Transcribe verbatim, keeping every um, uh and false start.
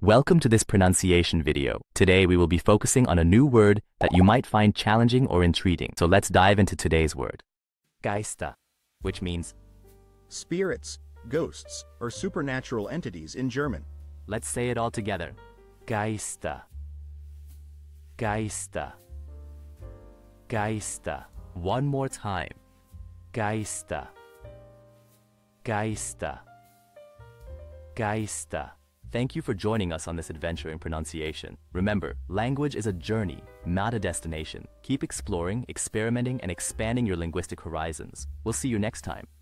Welcome to this pronunciation video. Today we will be focusing on a new word that you might find challenging or intriguing. So let's dive into today's word. Geister, which means spirits, ghosts, or supernatural entities in German. Let's say it all together. Geister. Geister. Geister. One more time. Geister. Geister. Geister. Thank you for joining us on this adventure in pronunciation. Remember, language is a journey, not a destination. Keep exploring, experimenting, and expanding your linguistic horizons. We'll see you next time.